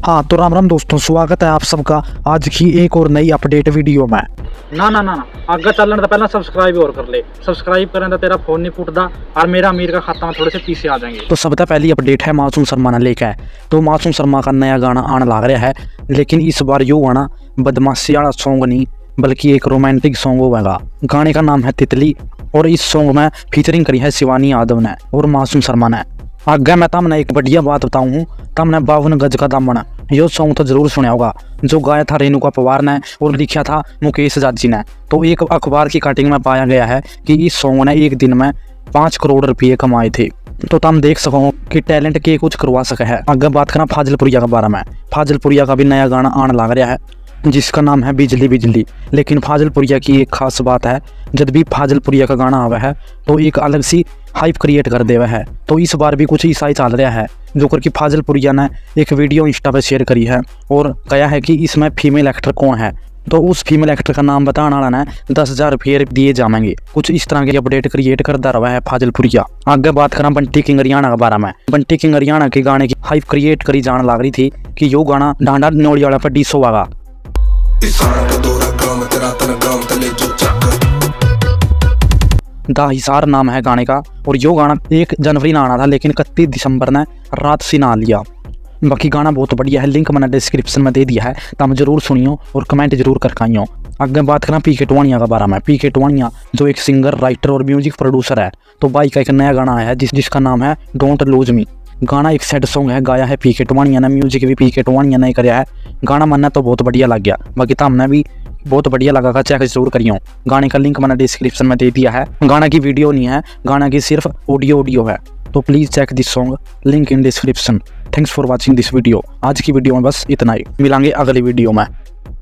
हाँ तो राम राम दोस्तों, स्वागत है आप सबका आज की एक और नई अपडेट वीडियो में। ना आगे चलने तो पहला सब्सक्राइब और कर ले। सब्सक्राइब करें तो तेरा फोन नहीं फूटता और मेरा अमीर का खाता में थोड़े से पीछे आ जाएंगे। तो सबसे पहली अपडेट है मासूम शर्मा ने लेकर है। तो मासूम शर्मा का नया गाना आने लग रहा है, लेकिन इस बार यो गाना बदमाशी वाला सॉन्ग नहीं बल्कि एक रोमांटिक सॉन्ग होगा। गाने का नाम है तितली और इस सॉन्ग में फीचरिंग करी है शिवानी यादव ने और मासूम शर्मा ने। आगे मैं तमने एक बढ़िया बात बताऊँ हूँ, तमने 52 गज का दामन यो सॉन्ग तो जरूर सुना होगा, जो गाया था रेणुका पवार ने और लिखा था मुकेश जाजी ने। तो एक अखबार की कटिंग में पाया गया है कि इस सॉन्ग ने एक दिन में 5 करोड़ रुपये कमाए थे। तो तुम देख सको कि टैलेंट के कुछ करवा सके है। आगे बात करना फाजिलपुरिया के बारे में। फाजिलपुरिया का भी नया गाना आने लग रहा है जिसका नाम है बिजली बिजली। लेकिन फाजिलपुरिया की एक खास बात है, जब भी फाजिलपुरिया का गाना आवा है तो एक अलग सी हाइप क्रिएट कर देवा है। तो इस बार भी कुछ ऐसा ही चल रहा है, जो करके फाजिलपुरिया ने एक वीडियो इंस्टा पे शेयर करी है और कहा है कि इसमें फीमेल एक्टर कौन है। तो उस फीमेल एक्टर का नाम बताने वाला ने 10,000 रुपये दिए जाएंगे। कुछ इस तरह की अपडेट क्रिएट करता रहा है फाजिलपुरिया। आगे बात करा बंटी किंग हरियाणा के बारे में। बंटी किंग हरियाणा के गाने की हाइप क्रिएट करी जाने लग रही थी कि यो गाना डांडा नोड़ी वाला पर डीसो आगा। द हिसार नाम है गाने का और यो गाना 1 जनवरी ना आना था, लेकिन 31 दिसंबर ने रात से ना लिया। बाकी गाना बहुत बढ़िया है, लिंक मैंने डिस्क्रिप्शन में दे दिया है, तुम जरूर सुनियो और कमेंट जरूर कर आइयो। आगे बात करें पीके टवानिया के बारे में। पीके टवानिया जो एक सिंगर, राइटर और म्यूजिक प्रोड्यूसर है, तो भाई का एक नया गाना आया है जिसका नाम है डोंट लूज मी। गाना एक सैड सॉन्ग है, गाया है पीके टवानिया ने, म्यूजिक भी पीके टवानिया ने कराया है। गाना मनना तो बहुत बढ़िया लग गया, बाकी तुमने भी बहुत बढ़िया लगा, चेक जरूर करियो। गाने का लिंक मैंने डिस्क्रिप्शन में दे दिया है। गाना की वीडियो नहीं है, गाना की सिर्फ ऑडियो है, तो please check this song, link in description. Thanks for watching this video. आज की वीडियो में बस इतना ही, मिलेंगे अगली वीडियो में।